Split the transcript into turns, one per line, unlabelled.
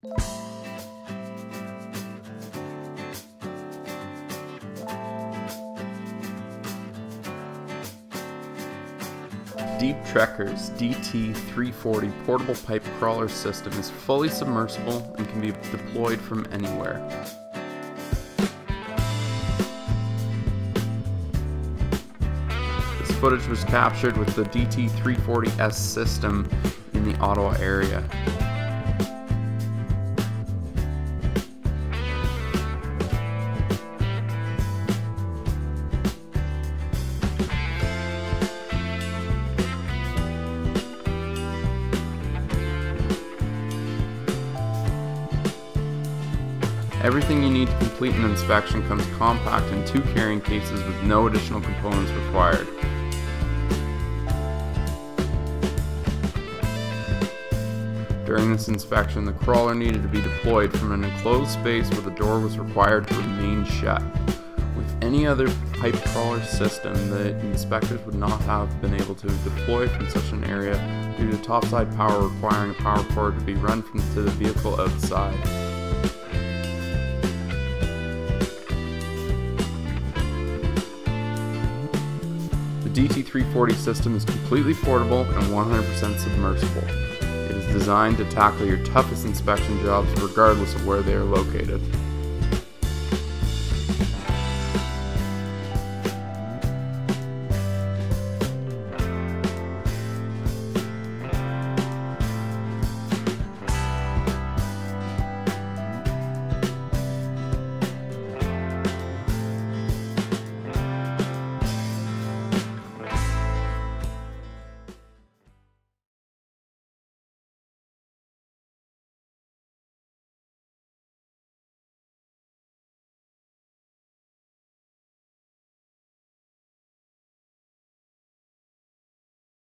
Deep Trekker's DT340 portable pipe crawler system is fully submersible and can be deployed from anywhere. This footage was captured with the DT340S system in the Ottawa area. Everything you need to complete an inspection comes compact in 2 carrying cases with no additional components required. During this inspection, the crawler needed to be deployed from an enclosed space where the door was required to remain shut. With any other pipe crawler system, the inspectors would not have been able to deploy from such an area due to topside power requiring a power cord to be run to the vehicle outside. The DT340 system is completely portable and 100% submersible. It is designed to tackle your toughest inspection jobs regardless of where they are located.